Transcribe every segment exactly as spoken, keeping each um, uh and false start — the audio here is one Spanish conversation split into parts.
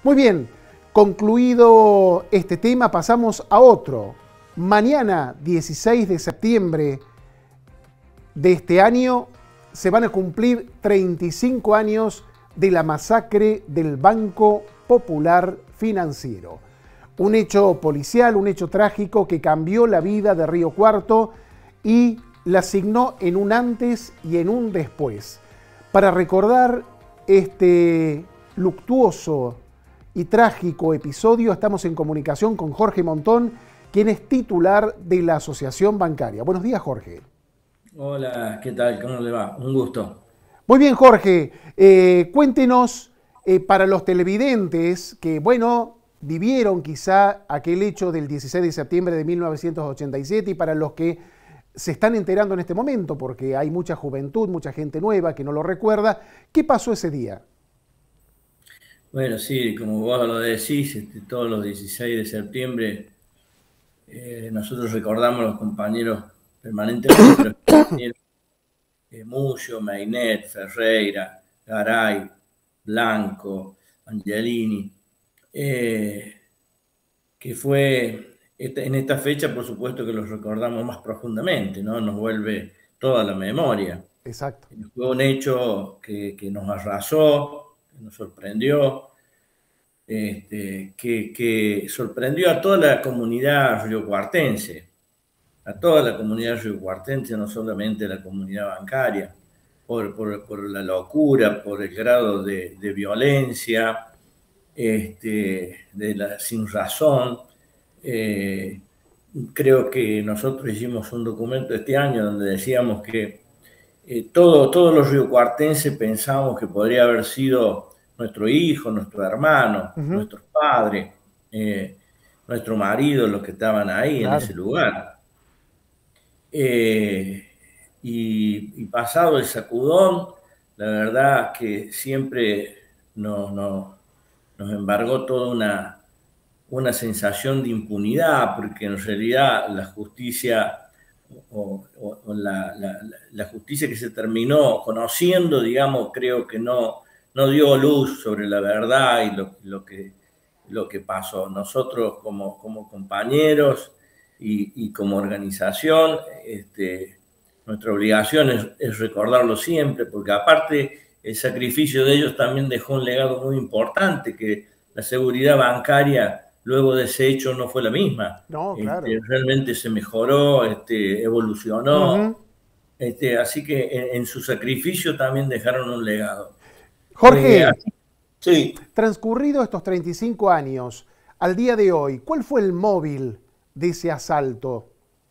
Muy bien, concluido este tema, pasamos a otro. Mañana, dieciséis de septiembre de este año, se van a cumplir treinta y cinco años de la masacre del Banco Popular Financiero. Un hecho policial, un hecho trágico que cambió la vida de Río Cuarto y la asignó en un antes y en un después. Para recordar este luctuoso y trágico episodio, estamos en comunicación con Jorge Montón, quien es titular de la Asociación Bancaria. Buenos días, Jorge. Hola, ¿qué tal? ¿Cómo le va? Un gusto. Muy bien, Jorge. Eh, cuéntenos eh, para los televidentes que, bueno, vivieron quizá aquel hecho del dieciséis de septiembre de mil novecientos ochenta y siete y para los que se están enterando en este momento, porque hay mucha juventud, mucha gente nueva que no lo recuerda, ¿qué pasó ese día? Bueno, sí, como vos lo decís, este, todos los dieciséis de septiembre eh, nosotros recordamos a los compañeros permanentemente, los compañeros eh, Muyo, Mainet, Ferreira, Garay, Blanco, Angelini, eh, que fue esta- en esta fecha, por supuesto que los recordamos más profundamente, ¿no? Nos vuelve toda la memoria. Exacto. Fue un hecho que, que nos arrasó, que nos sorprendió, este, que, que sorprendió a toda la comunidad riocuartense, a toda la comunidad riocuartense, no solamente a la comunidad bancaria, por, por, por la locura, por el grado de, de violencia, este, de la sin razón. Eh, Creo que nosotros hicimos un documento este año donde decíamos que eh, todo, todos los riocuartenses pensamos que podría haber sido nuestro hijo, nuestro hermano, Ujú, nuestro padre, eh, nuestro marido, los que estaban ahí en ese claro. lugar. Eh, y, y pasado el sacudón, la verdad que siempre nos, nos, nos embargó toda una, una sensación de impunidad, porque en realidad la justicia o, o, o la, la, la, justicia que se terminó conociendo, digamos, creo que no, no dio luz sobre la verdad y lo, lo, que, lo que pasó. Nosotros como, como compañeros y, y como organización, este, nuestra obligación es, es recordarlo siempre, porque aparte el sacrificio de ellos también dejó un legado muy importante, que la seguridad bancaria luego de ese hecho no fue la misma. No, Este, claro. realmente se mejoró, este, evolucionó, Ujú. este, así que en, en, su sacrificio también dejaron un legado. Eh, Jorge, así, sí, transcurridos estos treinta y cinco años, al día de hoy, ¿cuál fue el móvil de ese asalto?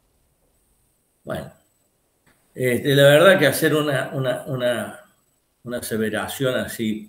bueno, este, la verdad que hacer una, una, una, una aseveración así,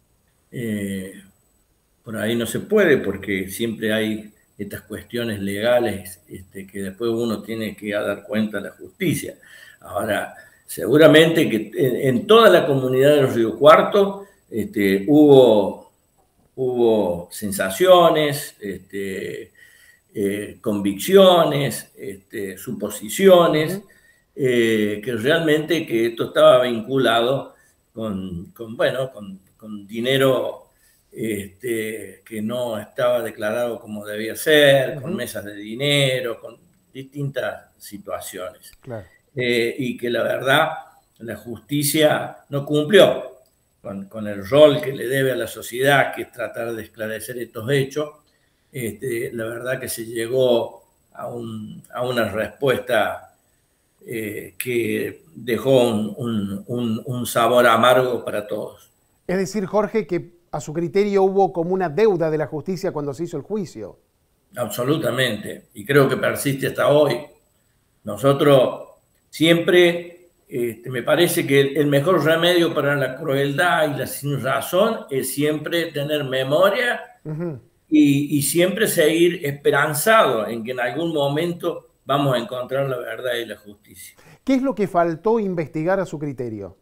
eh, por ahí no se puede, porque siempre hay estas cuestiones legales este, que después uno tiene que dar cuenta a la justicia. Ahora, seguramente que en, en toda la comunidad de los Río Cuarto este, hubo, hubo sensaciones, este, eh, convicciones, este, suposiciones, Ujú. eh, que realmente que esto estaba vinculado con, con bueno, con, con dinero este, que no estaba declarado como debía ser, con Ujú. mesas de dinero, con distintas situaciones. Claro. Eh, y que la verdad la justicia no cumplió con, con, el rol que le debe a la sociedad, que es tratar de esclarecer estos hechos. Este, la verdad que se llegó a, un, a una respuesta eh, que dejó un, un, un, un sabor amargo para todos. Es decir, Jorge, que a su criterio hubo como una deuda de la justicia cuando se hizo el juicio. Absolutamente. Y creo que persiste hasta hoy. Nosotros siempre, este, me parece que el, el mejor remedio para la crueldad y la sinrazón es siempre tener memoria Ujú. y, y siempre seguir esperanzado en que en algún momento vamos a encontrar la verdad y la justicia. ¿Qué es lo que faltó investigar a su criterio?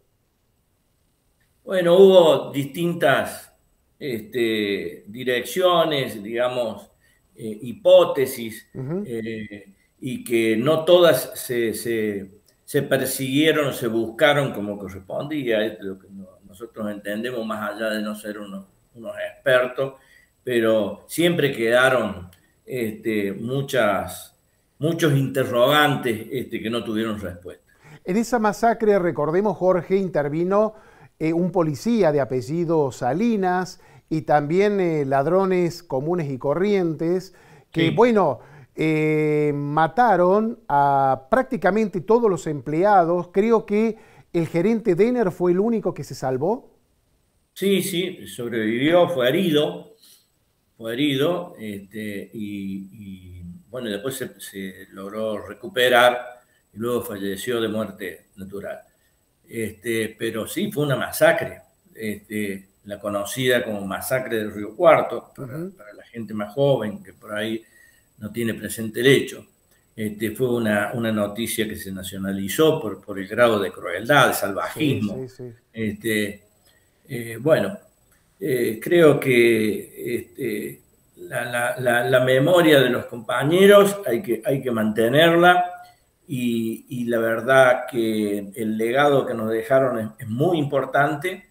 Bueno, hubo distintas este, direcciones, digamos, eh, hipótesis, Ujú. eh, y que no todas se, se, se persiguieron, se buscaron como correspondía, es lo que no- nosotros entendemos más allá de no ser unos, unos expertos, pero siempre quedaron este, muchas, muchos interrogantes este, que no tuvieron respuesta. En esa masacre, recordemos, Jorge, intervino eh, un policía de apellido Salinas y también eh, ladrones comunes y corrientes que, sí. bueno, eh, mataron a prácticamente todos los empleados. Creo que el gerente Denner fue el único que se salvó. Sí, sí, sobrevivió, fue herido, fue herido este, y, y bueno, después se, se logró recuperar y luego falleció de muerte natural. Este, pero sí, fue una masacre, este, la conocida como masacre del Río Cuarto, para, uh-huh. para la gente más joven que por ahí no tiene presente el hecho. Este, fue una, una noticia que se nacionalizó por, por el grado de crueldad, de salvajismo. Sí, sí, sí. Este, eh, bueno, eh, creo que este, la, la, la, la memoria de los compañeros hay que, hay que mantenerla. Y, y la verdad que el legado que nos dejaron es, es muy importante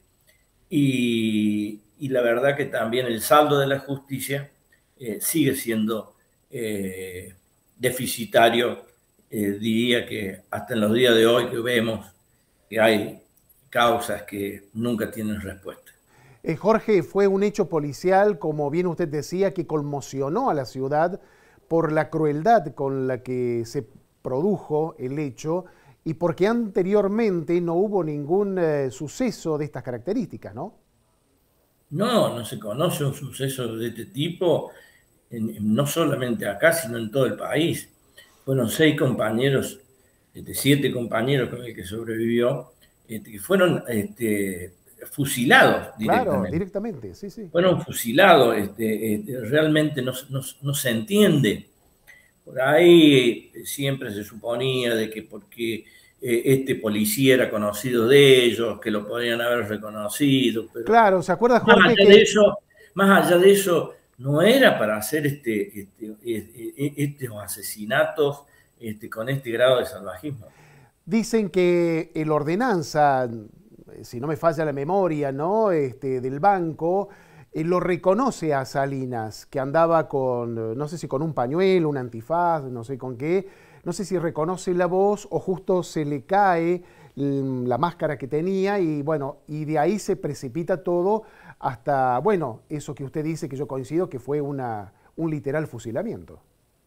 y, y la verdad que también el saldo de la justicia eh, sigue siendo eh, deficitario. Eh, diría que hasta en los días de hoy que vemos que hay causas que nunca tienen respuesta. Eh, Jorge, fue un hecho policial, como bien usted decía, que conmocionó a la ciudad por la crueldad con la que se produjo el hecho y porque anteriormente no hubo ningún eh, suceso de estas características, ¿no? No, no se conoce un suceso de este tipo, en, en, no solamente acá, sino en todo el país. Fueron seis compañeros, este, siete compañeros con el que sobrevivió, este, que fueron este, fusilados directamente. Claro, directamente, sí, sí. Fueron fusilados, este, este, realmente no, no, no se entiende. Por ahí siempre se suponía de que porque eh, este policía era conocido de ellos, que lo podían haber reconocido. Pero claro, ¿se acuerda, Jorge? Más allá, que... de eso, más allá de eso, no era para hacer este, este, este, estos asesinatos este, con este grado de salvajismo. Dicen que el ordenanza, si no me falla la memoria, ¿no? Este, del banco, Eh, lo reconoce a Salinas, que andaba con, no sé si con un pañuelo, un antifaz, no sé con qué, no sé si reconoce la voz o justo se le cae la máscara que tenía y bueno, y de ahí se precipita todo hasta, bueno, eso que usted dice, que yo coincido, que fue una, un literal fusilamiento.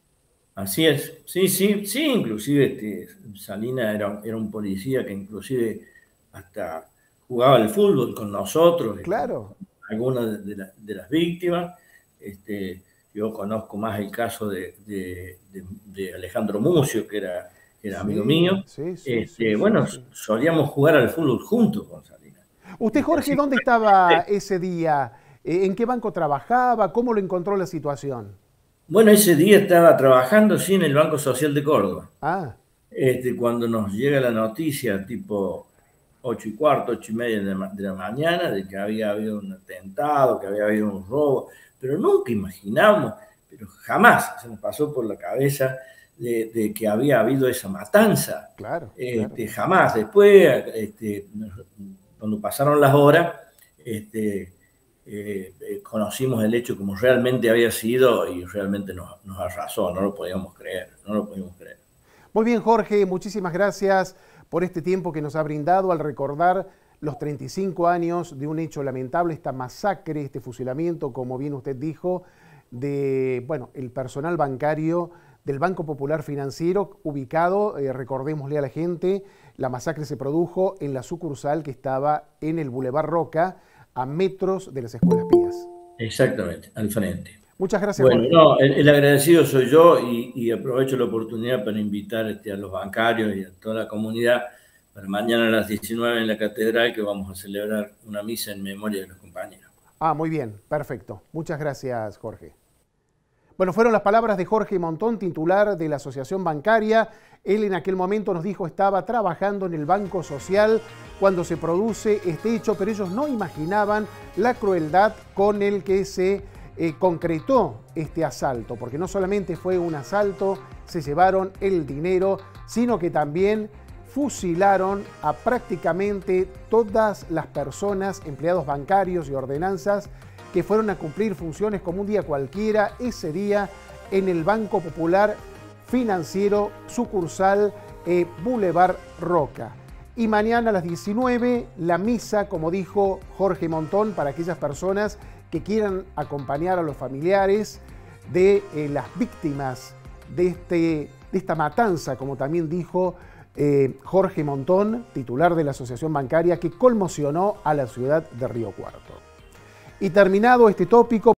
Así es, sí, sí, sí, inclusive este, Salinas era, era un policía que inclusive hasta jugaba al fútbol con nosotros. Claro. Con algunas de, la, de las víctimas. Este, yo conozco más el caso de, de, de, de Alejandro Mucio, que era, que era sí, amigo mío. Sí, sí, este, sí, bueno, sí, sí. solíamos jugar al fútbol juntos con Salinas. ¿Usted, Jorge, dónde estaba ese día? ¿En qué banco trabajaba? ¿Cómo lo encontró la situación? Bueno, ese día estaba trabajando, sí, en el Banco Social de Córdoba. Ah. Este, cuando nos llega la noticia, tipo ocho y cuarto, ocho y media de la, de la mañana, de que había habido un atentado, que había habido un robo, pero nunca imaginamos, pero jamás se nos pasó por la cabeza de, de que había habido esa matanza. Claro, este, claro. Jamás. Después, este, cuando pasaron las horas, este, eh, eh, conocimos el hecho como realmente había sido y realmente nos, nos arrasó, no lo podíamos creer, no lo podíamos creer. Muy bien, Jorge, muchísimas gracias por este tiempo que nos ha brindado al recordar los treinta y cinco años de un hecho lamentable, esta masacre, este fusilamiento, como bien usted dijo, de, bueno, el personal bancario del Banco Popular Financiero, ubicado, eh, recordémosle a la gente, la masacre se produjo en la sucursal que estaba en el Boulevard Roca, a metros de las Escuelas Pías. Exactamente, al frente. Muchas gracias, bueno, Jorge. No, el, el agradecido soy yo y, y aprovecho la oportunidad para invitar este, a los bancarios y a toda la comunidad para mañana a las diecinueve en la Catedral, que vamos a celebrar una misa en memoria de los compañeros. Ah, muy bien, perfecto. Muchas gracias, Jorge. Bueno, fueron las palabras de Jorge Montón, titular de la Asociación Bancaria. Él en aquel momento nos dijo estaba trabajando en el Banco Social cuando se produce este hecho, pero ellos no imaginaban la crueldad con el que se eh, concretó este asalto, porque no solamente fue un asalto, se llevaron el dinero, sino que también fusilaron a prácticamente todas las personas, empleados bancarios y ordenanzas, que que fueron a cumplir funciones como un día cualquiera, ese día en el Banco Popular Financiero, sucursal eh, Boulevard Roca. Y mañana a las diecinueve, la misa, como dijo Jorge Montón, para aquellas personas que quieran acompañar a los familiares de eh, las víctimas de, este, de esta matanza, como también dijo eh, Jorge Montón, titular de la Asociación Bancaria, que conmocionó a la ciudad de Río Cuarto. Y terminado este tópico,